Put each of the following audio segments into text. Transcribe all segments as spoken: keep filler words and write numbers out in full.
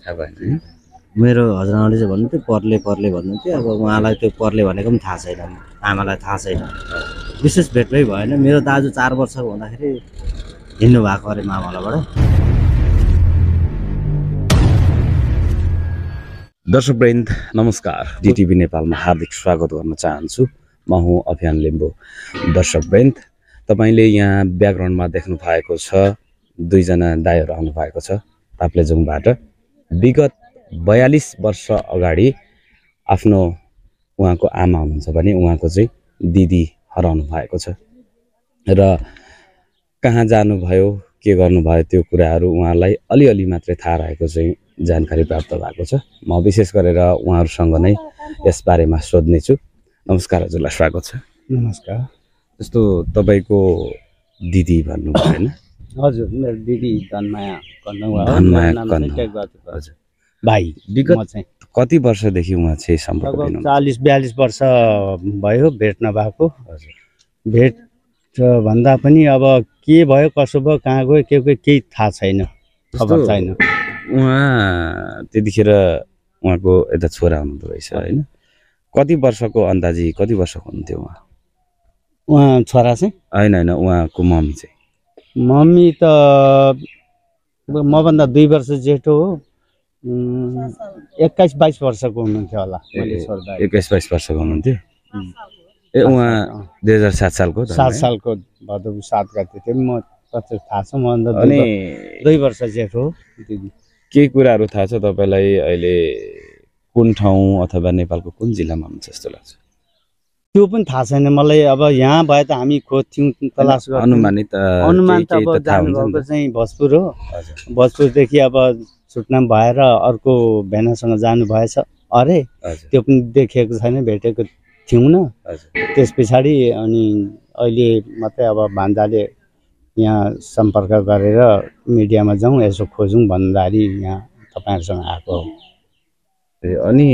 थाहा भएन। मेरो हजुरआमाले चाहिँ भन्नुहुन्थ्यो पर्ले पर्ले भन्नुहुन्थ्यो। अब उहाँलाई त्यो पर्ले भनेको पनि थाहा छैन, आमालाई थाहा छैन, विशेष भेटमै भएन। मेरो दाजु चार वर्षको हुँदाखेरि हिँड्नु भएको अरे मामलाबाट। दर्शकवृन्द नमस्कार, डिटिभी नेपालमा हार्दिक स्वागत गर्न चाहन्छु। म हुँ अभियान लिम्बू। दर्शकवृन्द तपाईँले यहाँ ब्याकग्राउन्डमा देख्नु भएको छ दुईजना दाइहरू आउनु भएको छ ताप्लेजुङबाट। विगत बयालिस वर्ष अगाडि आफ्नो उहाँको आमा हुनुहुन्छ भने उहाँको चाहिँ दिदी हराउनु भएको छ र कहाँ जानुभयो के गर्नुभयो त्यो कुराहरू उहाँलाई अलिअलि मात्रै थाहा रहेको चाहिँ जानकारी प्राप्त भएको छ। म विशेष गरेर उहाँहरूसँग नै यसबारेमा सोध्नेछु। नमस्कार हजुरलाई स्वागत छ। नमस्कार। जस्तो तपाईँको दिदी भन्नुभयो होइन? हजुर, मेरो दिदी धनमाया कन्नौवा हो। धनमाया नाम कन्नौवा। चाहिँ टेकबहादुर हजुर। भाइ। विगत म चाहिँ कति वर्षदेखि उहाँ चाहिँ सम्पर्क लगभग दिनुहुन्छ? चालिस बयालिस वर्ष भयो भेट नभएको। हजुर। भेट भन्दा पनि अब के भयो कसो भयो कहाँ गयो के गयो केही थाहा छैन, खबर छैन। उहाँ त्यतिखेर उहाँको यता छोरा हुनुहुँदो रहेछ होइन? कति वर्षको अन्दाजी कति वर्षको हुनुहुन्थ्यो उहाँ? उहाँ छोरा चाहिँ होइन होइन उहाँको मम्मी चाहिँ? मम्मी त मभन्दा दुई वर्ष जेठो हो। एक्काइस बाइस वर्षको हुनुहुन्थ्यो होला मैले सोध्दा। एक्काइस बाइस वर्षको हुनुहुन्थ्यो। ए उहाँ दुई हजार सात सालको? सात सालको भदौ सात गते थियो। म कति थाहा छ, मभन्दा अनि दुई वर्ष जेठो हो दिदी। केही कुराहरू थाहा छ तपाईँलाई अहिले कुन ठाउँ अथवा नेपालको कुन जिल्लामा हुनुहुन्छ जस्तो लाग्छ? त्यो पनि थाहा छैन मलाई। अब यहाँ भए त हामी खोज्थ्यौँ, तलास गर्थ्यौँ। अनुमानित अनुमान त अब जानुभएको चाहिँ भोजपुर हो। भोजपुरदेखि अब छुट्नाम भएर अर्को भेनासँग जानुभएछ अरे, त्यो पनि देखेको छैन, भेटेको थियौँ न। त्यस पछाडि अनि अहिले मात्रै अब भान्जाले यहाँ सम्पर्क गरेर मिडियामा जाउँ यसो खोजौँ भन्दाखेरि यहाँ तपाईँहरूसँग आएको हो। अनि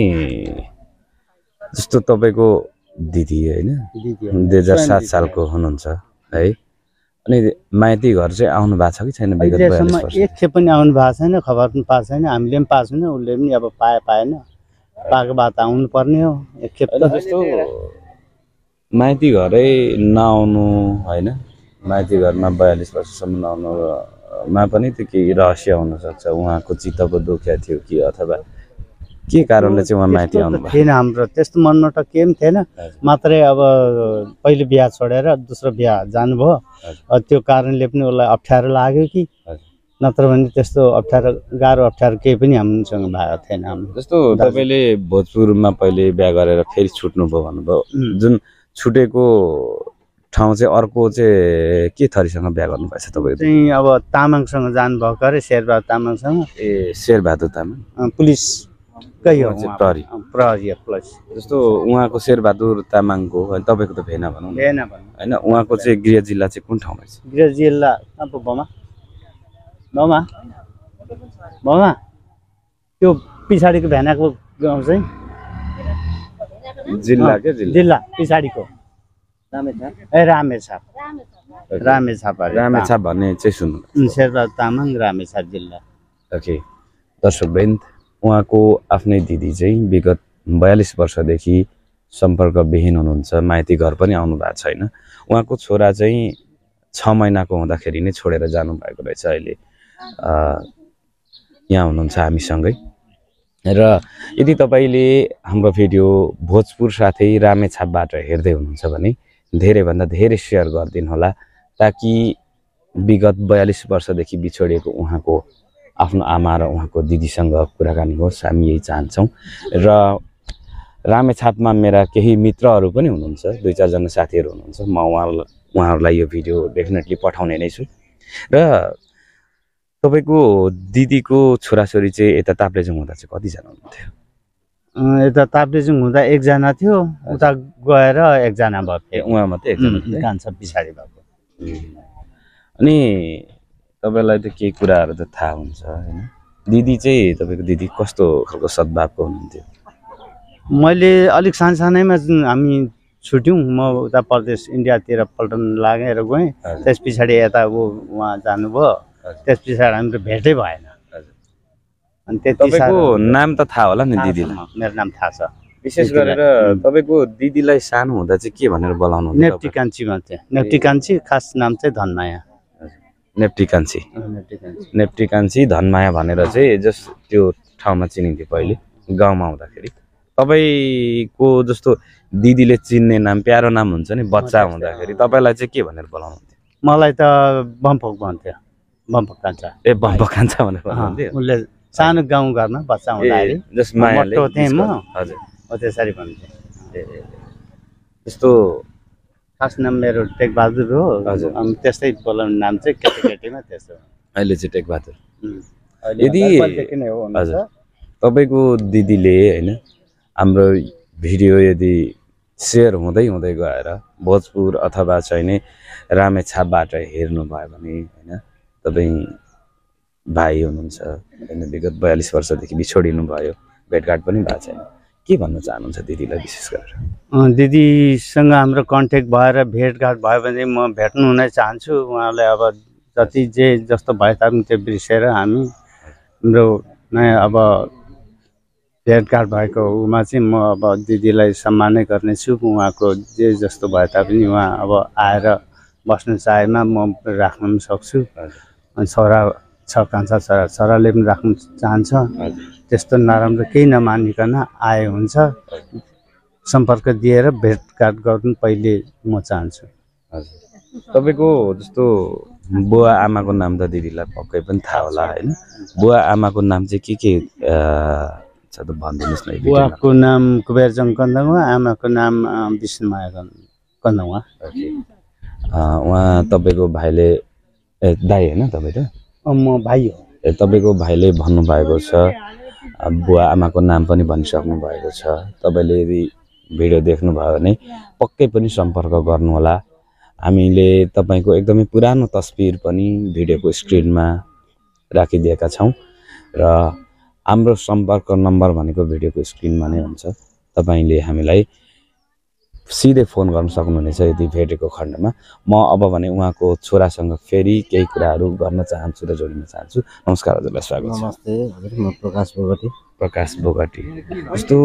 जस्तो तपाईँको दिदी होइन दुई हजार सात सालको हुनुहुन्छ है, अनि माइती घर चाहिँ आउनु भएको छ कि छैन? अहिलेसम्म एक खेप पनि आउनु भएको छैन, खबर पनि पाएको छैन। हामीले पनि पाएको छैन, उसले पनि अब पाए पाएन, पाएको भए त आउनु पर्ने हो एक खेप त। जस्तो माइती घरै नआउनु होइन, माइती घरमा बयालिस वर्षसम्म नआउनुमा पनि त्यो केही रहस्य हुनसक्छ। उहाँको चित्तको दुख्या थियो कि अथवा के कारणले चाहिँ उहाँ माइती आउनु भयो? थिएन, हाम्रो त्यस्तो मनमा त केही पनि थिएन। मात्रै अब पहिले बिहा छोडेर दोस्रो बिहा जानुभयो, त्यो कारणले पनि उसलाई अप्ठ्यारो लाग्यो कि नत्र भने त्यस्तो अप्ठ्यारो गाह्रो अप्ठ्यारो केही पनि हामीसँग भएको थिएन। जस्तो तपाईँले भोजपुरमा पहिले बिहा गरेर फेरि छुट्नुभयो भन्नुभयो, जुन छुटेको ठाउँ चाहिँ अर्को चाहिँ के थरीसँग बिहा गर्नुभएछ तपाईँको? चाहिँ अब तामाङसँग जानुभएको अरे, शेरबहादुर तामाङसँग। ए शेरबहादुर तामाङ पुलिस कही हो? प्रहरी। प्रहरी पुलिस। जस्तो उहाँको शेरबहादुर तामाङको होइन, तपाईँको त भेना भनौँ न भेना भनौँ होइन, उहाँको चाहिँ गृह जिल्ला चाहिँ कुन ठाउँमा छ? गृह जिल्ला अब बमा बमा बमा त्यो पछाडिको भेनाको गाउँ चाहिँ जिल्ला के जिल्ला? जिल्ला पछाडिको ए रामेछाप। रामेछाप रामेछाप भन्ने चाहिँ सुन्नु। शेरबहादुर तामाङ रामेछाप जिल्ला। ओके दर्शकवृन्द, उहाँको आफ्नै दिदी चाहिँ विगत बयालिस वर्षदेखि सम्पर्कविहीन हुनुहुन्छ, माइती घर पनि आउनु भएको छैन। उहाँको छोरा चाहिँ छ महिनाको हुँदाखेरि नै छोडेर जानुभएको रहेछ। अहिले यहाँ हुनुहुन्छ हामीसँगै। र यदि तपाईँले हाम्रो भिडियो भोजपुर साथै रामेछापबाट हेर्दै हुनुहुन्छ भने धेरैभन्दा धेरै सेयर गरिदिनु होला, ताकि विगत बयालिस वर्षदेखि बिछोडिएको उहाँको आफ्नो आमा र उहाँको दिदीसँग कुराकानी होस्, हामी यही चाहन्छौँ। र रामेछापमा मेरा केही मित्रहरू पनि हुनुहुन्छ, दुई चारजना साथीहरू हुनुहुन्छ। म उहाँ उहाँहरूलाई यो भिडियो डेफिनेटली पठाउने नै छु। र तपाईँको दिदीको छोराछोरी चाहिँ यता ताप्लेजुङ हुँदा चाहिँ कतिजना हुनुहुन्थ्यो? यता ताप्लेजुङ हुँदा एकजना थियो, उता गएर एकजना भएको थियो। उहाँ मात्रै एकजना कान्छा पछाडि भएको। अनि तपाईँलाई त केही कुराहरू त थाहा हुन्छ होइन? दिदी चाहिँ तपाईँको दिदी कस्तो खालको सद्भावको हुनुहुन्थ्यो? मैले अलिक सानसानैमा हामी छुट्यौँ, म उता परदेश इन्डियातिर पल्टन लागेर गएँ। त्यस पछाडि यता ऊ उहाँ जानुभयो, त्यस पछाडि हाम्रो भेटै भएन। अनि त्यति तपाईको नाम त थाहा होला नि दिदीलाई मेरो नाम थाहा छ विशेष गरेर तपाईको दिदीलाई सानो हुँदा चाहिँ के भनेर बोलाउनु हुन्छ नेप्टी कान्छी भन्छ नेप्टी कान्छी खास नाम चाहिँ धनमाया नेप्टी कान्छी नेप्टी कान्छी धनमाया भनेर चाहिँ जस त्यो ठाउँमा चिनिन्थ्यो पहिले गाउँमा हुँदाखेरि तपाईको जस्तो दिदीले चिन्ने नाम प्यारो नाम हुन्छ नि बच्चा हुँदाखेरि तपाईलाई चाहिँ के भनेर बोलाउनुहुन्थ्यो मलाई त बम्फक भन्थ्यो बम्फक कान्छा ए बम्फक कान्छा भनेर बोलाउनुहुन्थ्यो उसले सानो गाउँ घरमा बच्चा हुँदाखेरि जस मायाले मोटो थिएँ म हजुर हो त्यसरी भन्थ्यो त्यस्तो खास नाम मेरो टेकबहादुर हो हजुर अनि त्यस्तै बोलाउने नाम चाहिँ केटी केटीमा त्यस्तो अहिले चाहिँ टेकबहादुर यदि हजुर तपाईको दिदीले हैन हाम्रो भिडियो यदि सेयर हुँदै हुँदै गएर भोजपुर अथवा चाहिँ रामेछापबाट हेर्नु भयो भने हैन तपाई भाइ हुनुहुन्छ हैन विगत बयालीस वर्षदेखि बिछोडिनु भयो भेटघाट पनि भएको छैन के भन्न चाहनुहुन्छ दिदीलाई विशेष गरेर दिदीसँग हाम्रो कन्ट्याक्ट भएर भेटघाट भयो भने म भेट्नु हुन चाहन्छु उहाँलाई अब जति जे जस्तो भए तापनि त्यो बिर्सेर हामी हाम्रो नयाँ अब भेटघाट भएको उमा चाहिँ म अब दिदीलाई सम्मानै गर्नेछु उहाँको जे जस्तो भए तापनि उहाँ अब आएर बस्नु चाहेमा म राख्न पनि सक्छु अनि छोरा छ कान्छा छोरा छोराले पनि राख्नु चाहन्छ त्यस्तो नराम्रो केही नमानिकन आए हुन्छ सम्पर्क दिएर भेटघाट गर्नु पहिले म चाहन्छु हजुर तपाईको जस्तो बुवा आमाको नाम त दिदीलाई पक्कै पनि थाहा होला हैन बुवा आमाको नाम चाहिँ के के छ त भनिदिनुस् न बुवाको नाम कुबेरजङ कन्दङवा आमाको नाम विष्णुमाया कन्दङवा उहाँ तपाईको भाइले ए दाइ हैन तपाई त म भाइ हो ए तपाईको भाइले भन्नुभएको छ बुवा आमाको नाम पनि भनिसक्नु भएको छ तपाईले यदि भिडियो देख्नुभयो भने पक्कै पनि सम्पर्क गर्नु होला हामीले तपाईको एकदमै पुरानो तस्बिर पनि भिडियोको स्क्रिनमा राखिदिएका छौं र हाम्रो सम्पर्क नम्बर भनेको भिडियोको स्क्रिनमा नै हुन्छ तपाईले हामीलाई सिधै फोन गर्न सक्नुहुनेछ यदि भेटेको खण्डमा म अब भने उहाँको छोरासँग फेरि केही कुराहरू गर्न चाहन्छु र जोड्न चाहन्छु नमस्कार हजुरलाई स्वागत छ नमस्ते हजुर म प्रकाश बोगटी प्रकाश बोगटी जस्तो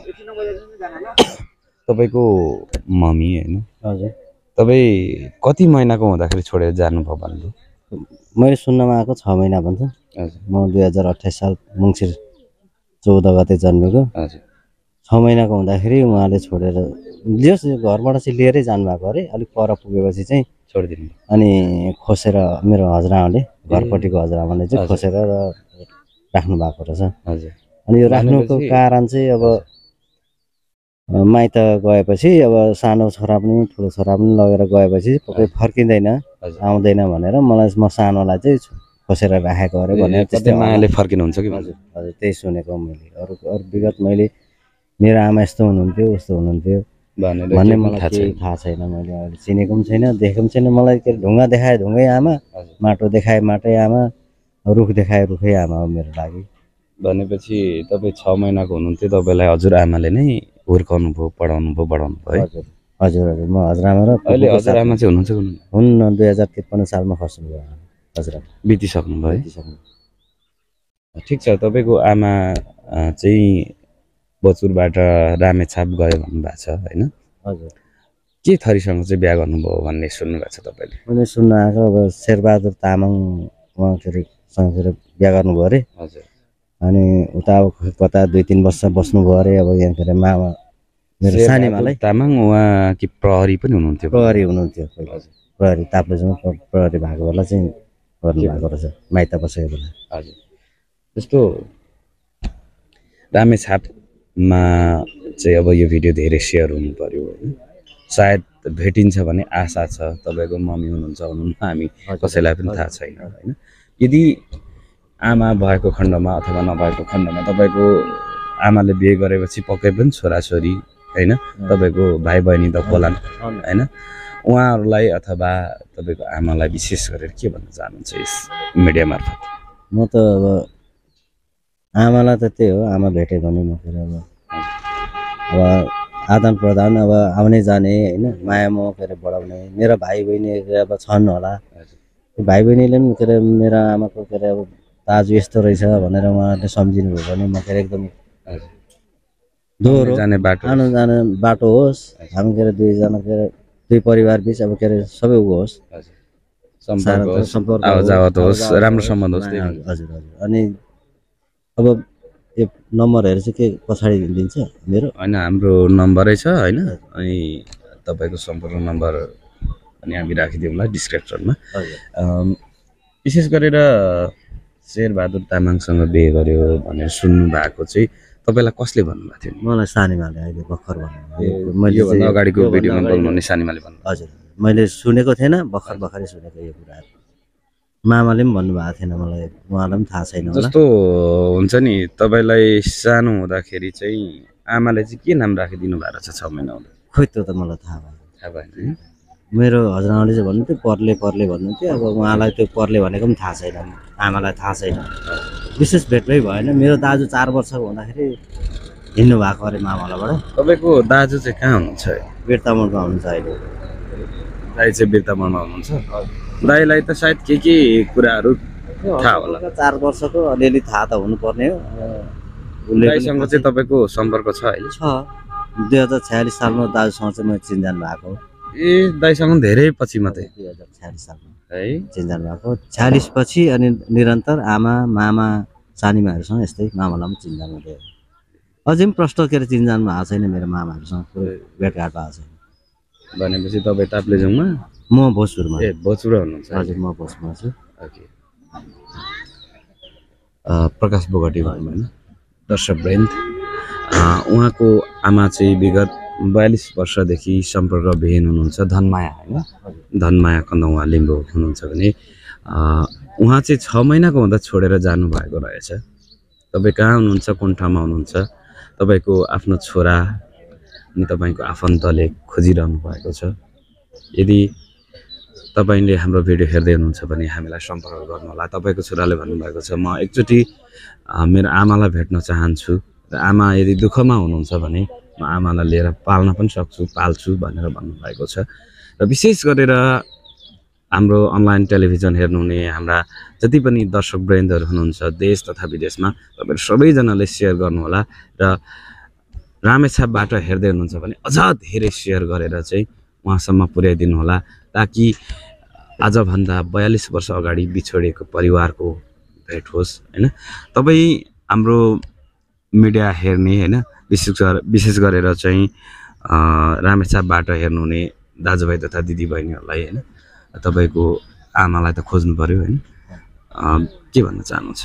तपाईको मम्मी हैन हजुर तपाई कति महिनाको हुँदाखेरि छोडेर जानुभयो भन्नु मैले सुन्नमा आएको छ महिना भन्छ हजुर म दुई हजार अट्ठाइस साल मङ्सिर चौध गते जन्मेको हजुर छ महिनाको हुँदाखेरि उहाँले छोडेर जस घरबाट चाहिँ लिएरै जानुभएको अरे अलिक पर पुगेपछि चाहिँ छोडिदिनु अनि खोसेर मेरो हजुरआमाले घरपट्टिको हजुरआमाले चाहिँ खोसेर राख्नु भएको रहेछ हजुर अनि यो राख्नुको कारण चाहिँ अब माइत गएपछि अब सानो छोरा पनि ठुलो छोरा पनि लगेर गएपछि पक्कै फर्किँदैन आउँदैन भनेर मलाई म सानोलाई चाहिँ खोसेर राखेको अरे भनेर त्यस्तै मायाले फर्किनुहुन्छ कि हजुर हजुर त्यही सुनेको मैले अरू अरू विगत मैले मेरो आमा यस्तो हुनुहुन्थ्यो उस्तो हुनुहुन्थ्यो भन्ने मलाई थाहा छैन मैले अहिले चिनेको पनि छैन देखेको पनि छैन मलाई के ढुङ्गा देखाए ढुङ्गै आमा माटो देखाए माटै आमा रुख देखाए रुखै आमा हो मेरो लागि भनेपछि तपाईँ छ महिनाको हुनुहुन्थ्यो तपाईँलाई हजुरआमाले नै हुर्काउनु भयो पढाउनु भयो बढाउनु भयो हजुर हजुर हजुर म हजुरआमा र अहिले हजुरआमा चाहिँ हुनुहुन्छ कि हुन्न दुई हजार त्रिपन्न सालमा खस्नु भयो हजुरआमा बितिसक्नु भयो ठिक छ तपाईँको आमा चाहिँ बचुरबाट रामेछाप गयो भन्नुभएको छ होइन हजुर के थरीसँग चाहिँ बिहा गर्नुभयो भन्ने सुन्नुभएको छ तपाईँले मैले सुन्नु आएको अब शेरबहादुर तामाङ उहाँसँग बिहा गर्नुभयो अरे हजुर अनि उता अब कता दुई तिन वर्ष बस्नुभयो अरे अब यहाँ मामा मेरो सानीमालाई तामाङ उहाँ कि प्रहरी पनि हुनुहुन्थ्यो प्रहरी हुनुहुन्थ्यो प्रहरी ताप्लेजुङमा प्रहरी भएको बेला चाहिँ गर्नु भएको रहेछ माइत बसेको बेला हजुर जस्तो रामेछापमा चाहिँ अब यो भिडियो धेरै सेयर हुनु पर्यो होइन सायद भेटिन्छ भन्ने आशा छ तपाईँको मम्मी हुनुहुन्छ हुनुहुन्न हामी कसैलाई पनि थाहा छैन होइन यदि आमा भएको खण्डमा अथवा नभएको खण्डमा तपाईँको आमाले बिहे गरेपछि पक्कै पनि छोराछोरी होइन तपाईँको भाइ बहिनी त होलान् होइन उहाँहरूलाई अथवा तपाईँको आमालाई विशेष गरेर के भन्न चाहनुहुन्छ यस मिडिया मार्फत म त अब आमालाई त त्यही हो आमा भेटेँ भने म फेरि अब अब आदान प्रदान अब आउने जाने होइन माया मोह के अरे बढाउने मेरो भाइ बहिनी अब छन् होला भाइ बहिनीले पनि के अरे मेरो आमाको के अरे अब दाजु यस्तो रहेछ भनेर उहाँले सम्झिनु भयो भने म के अरे एकदम दोहोरो जाने बाटो आउनु जाने बाटो होस् हामी के अरे दुईजना के अरे दुई परिवार बिच अब के अरे सबै उ होस् सम्पर्क होस् सम्पर्क आवाज जावत होस् राम्रो सम्बन्ध होस् हजुर हजुर अनि अब यो नम्बरहरू चाहिँ के पछाडि दिन्छ मेरो होइन हाम्रो नम्बरै छ होइन अनि तपाईँको सम्पर्क नम्बर अनि हामी राखिदिउँला डिस्क्रिप्सनमा विशेष गरेर शेरबहादुर तामाङसँग बिहे गर्यो भनेर सुन्नु भएको चाहिँ तपाईँलाई कसले भन्नुभएको थियो मलाई सानीमाले अहिले भर्खर भन्नु मैले अगाडिको भिडियोमा बोल्नु भने सानीमाले भन्नु हजुर मैले सुनेको थिएन भर्खर भर्खरै सुनेको यो कुराहरू मामाले पनि भन्नुभएको थिएन मलाई उहाँलाई पनि थाहा छैन जस्तो हुन्छ नि तपाईँलाई सानो हुँदाखेरि चाहिँ आमाले चाहिँ के नाम राखिदिनु भएको छ छ महिना हुँदा खोइ त्यो त मलाई थाहा भएन थाहा भएन मेरो हजुरआमाले चाहिँ भन्नुहुन्थ्यो पर्ले पर्ले भन्नुहुन्थ्यो अब उहाँलाई त्यो पर्ले भनेको पनि थाहा छैन आमालाई थाहा छैन विशेष भेटमै भएन मेरो दाजु चार वर्षको हुँदाखेरि हिँड्नु भएको अरे मामलाबाट तपाईँको दाजु चाहिँ कहाँ हुनुहुन्छ बिर्तामोडमा हुनुहुन्छ अहिले दाइ चाहिँ बिर्तामोडमा हुनुहुन्छ दाइलाई त सायद के के कुराहरू थाहा होला चार वर्षको अलिअलि थाहा त हुनुपर्ने हो दाइसँग चाहिँ तपाईँको सम्पर्क छ अहिले छ दुई हजार छयालिस सालमा दाजुसँग चाहिँ म चिन्जान भएको ए दाइसँग धेरै पछि मात्रै दुई हजार छयालिस सालमा है चिन्जान भएको छयालिस पछि अनि निरन्तर आमा मामा सानीमाहरूसँग यस्तै मामालाई पनि चिन्जान हुँदै अझै पनि प्रष्ट के अरे चिन्जानमा भएको छैन मेरो मामाहरूसँग भेटघाट भएको छैन भनेपछि तपाईँ ताप्लेजुङमा म भोजपुरमा ए भोजपुर हुनुहुन्छ हजुर म भोजपुरमा छु ओके प्रकाश बोगटी भन्नु होइन दर्शक वृन्द उहाँको आमा चाहिँ विगत बयालिस वर्षदेखि सम्पर्कविहीन हुनुहुन्छ धनमाया होइन धनमाया कन्दुवा लिम्बू हुनुहुन्छ भने उहाँ चाहिँ छ महिनाको हुँदा छोडेर जानुभएको रहेछ तपाईँ कहाँ हुनुहुन्छ कुन ठाउँमा हुनुहुन्छ तपाईँको आफ्नो छोरा अनि तपाईँको आफन्तले खोजिरहनु भएको छ यदि तपाईँले हाम्रो भिडियो हेर्दै हुनुहुन्छ भने हामीलाई सम्पर्क गर्नुहोला तपाईँको छोराले भन्नुभएको छ म एकचोटि मेरो आमालाई भेट्न चाहन्छु र आमा यदि दुःखमा हुनुहुन्छ भने म आमालाई लिएर पाल्न पनि सक्छु पाल्छु भनेर भन्नुभएको छ र विशेष गरेर हाम्रो अनलाइन टेलिभिजन हेर्नुहुने हाम्रा जति पनि दर्शक वृन्दहरू हुनुहुन्छ देश तथा विदेशमा तपाईँहरू सबैजनाले सेयर गर्नुहोला र रामेछापबाट हेर्दै हुनुहुन्छ भने अझ धेरै सेयर गरेर चाहिँ उहाँसम्म पुर्याइदिनु होला ताकि आजभन्दा बयालिस वर्ष अगाडि बिछोडिएको परिवारको भेट होस् होइन तपाईँ हाम्रो मिडिया हेर्ने होइन विशेष गरेर विशेष गरेर चाहिँ रामेछापबाट हेर्नुहुने दाजुभाइ तथा दिदीबहिनीहरूलाई होइन तपाईँको आमालाई त खोज्नु पऱ्यो होइन के भन्न चाहनुहुन्छ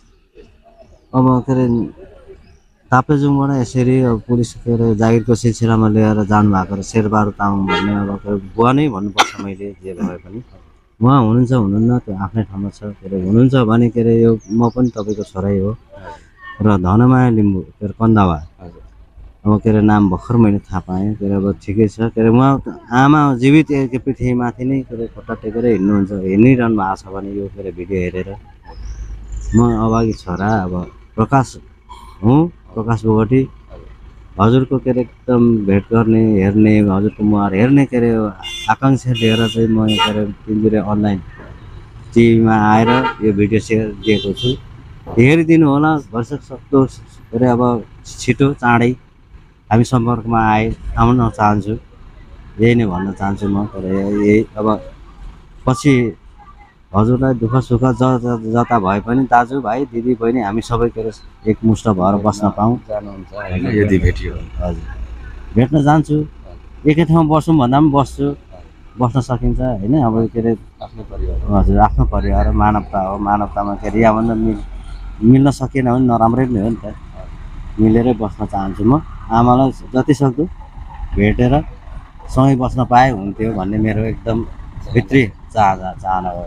अब के अरे ताप्लेजुङबाट यसरी अब पुलिस के अरे जागिरको सिलसिलामा लिएर जानुभएको र शेरबहादुर तामाङ भन्ने अब बुवा नै भन्नुपर्छ मैले जे भए पनि उहाँ हुनुहुन्छ हुनुहुन्न त्यो आफ्नै ठाउँमा छ के अरे हुनुहुन्छ भने के अरे यो म पनि तपाईँको छोरै हो र धनमाया लिम्बू के अरे कन्दावा अब के अरे नाम भर्खर मैले थाहा पाएँ के अरे अब ठिकै छ के अरे उहाँ आमा जीवित के पृथ्वीमाथि नै के अरे खुट्टा टेकेर हिँड्नुहुन्छ हिँडिरहनु भएको छ भने यो के अरे भिडियो हेरेर म अभागी छोरा अब प्रकाश हुँ प्रकाश बोगटी हजुरको के अरे एकदम भेट गर्ने हेर्ने हजुरको मुहार हेर्ने के अरे आकाङ्क्षा लिएर चाहिँ म के अरे तिनजुरे अनलाइन टिभीमा आएर यो भिडियो सेयर दिएको छु हेरिदिनु होला भरसक सक्दो के अरे अब छिटो चाँडै हामी सम्पर्कमा आए आउन चाहन्छु यही नै भन्न चाहन्छु म तर यही अब पछि हजुरलाई दुःख सुख ज जता भए पनि दाजुभाइ दिदी बहिनी हामी सबै के अरे एकमुष्ट भएर बस्न पाऊँ जानुहुन्छ यदि भेटियो हजुर भेट्न जान्छु एकै ठाउँमा बसौँ भन्दा पनि बस्छु बस्न सकिन्छ होइन अब के अरे आफ्नो परिवार हजुर आफ्नो परिवार मानवता हो मानवतामा के अरे यहाँभन्दा मिल मिल्न सकेन भने नराम्रै पनि हो नि त मिलेरै बस्न चाहन्छु म आमालाई जति सक्दो भेटेर सँगै बस्न पाए हुन्थ्यो भन्ने मेरो एकदम भित्री चाहना चाहना हो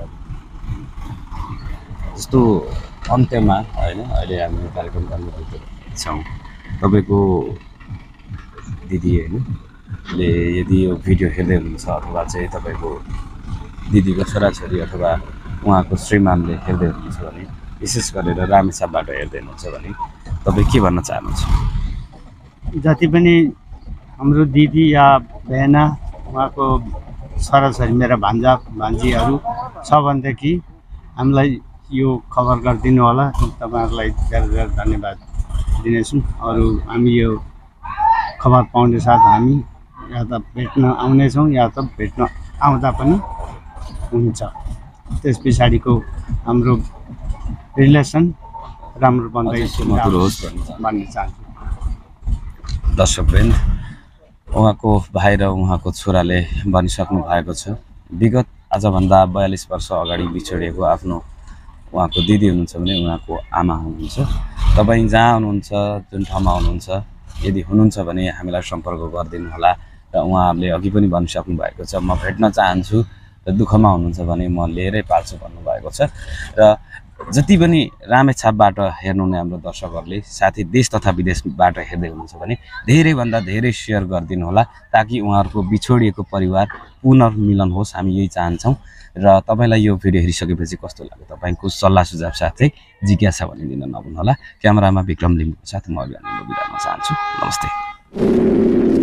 जस्तो अन्त्यमा होइन अहिले हामी कार्यक्रम गर्नु छौँ तपाईँको दिदी होइन ले यदि यो भिडियो हेर्दै हुनुहुन्छ अथवा चाहिँ तपाईँको दिदीको छोराछोरी अथवा उहाँको श्रीमानले हेर्दै हुनुहुन्छ भने विशेष गरेर रामेछापबाट हेर्दै हुनुहुन्छ भने तपाईँ के भन्न चाहनुहुन्छ जति पनि हाम्रो दिदी या बहना उहाँको छोराछोरी मेरा भान्जा भान्जीहरू छ भनेदेखि हामीलाई यो खबर गरिदिनु होला तपाईँहरूलाई धेरै धेरै धन्यवाद दिनेछौँ। अरू हामी यो खबर पाउने साथ हामी या त भेट्न आउनेछौँ या त भेट्न आउँदा पनि हुन्छ। त्यस पछाडिको हाम्रो रिलेसन राम्रो बन्दै मधुर होस् भन्ने चाहन्छु। दर्शकवृन्द, उहाँको भाइ र उहाँको छोराले भनिसक्नु भएको छ विगत आजभन्दा बयालिस वर्ष अगाडि बिछोडिएको आफ्नो उहाँको दिदी हुनुहुन्छ भने उहाँको आमा हुनुहुन्छ। तपाईँ जहाँ हुनुहुन्छ, जुन ठाउँमा हुनुहुन्छ, यदि हुनुहुन्छ भने हामीलाई सम्पर्क गरिदिनु होला। र उहाँहरूले अघि पनि भनिसक्नु भएको छ म भेट्न चाहन्छु र दुःखमा हुनुहुन्छ भने म लिएरै पाल्छु भन्नुभएको छ। र जति पनि रामेछापबाट हेर्नुहुने हाम्रो दर्शकहरूले साथै देश तथा विदेशबाट हेर्दै हुनुहुन्छ भने धेरैभन्दा धेरै सेयर गरिदिनु होला ताकि उहाँहरूको बिछोडिएको परिवार पुनर्मिलन होस्। हामी यही चाहन्छौँ। र तपाईँलाई यो भिडियो हेरिसकेपछि कस्तो लाग्यो तपाईँको सल्लाह सुझाव साथै जिज्ञासा भनिदिन नभुल्नुहोला। क्यामेरामा विक्रम लिम्बूको साथ म अभियान लिम्बू बिदा हुन चाहन्छु। नमस्ते।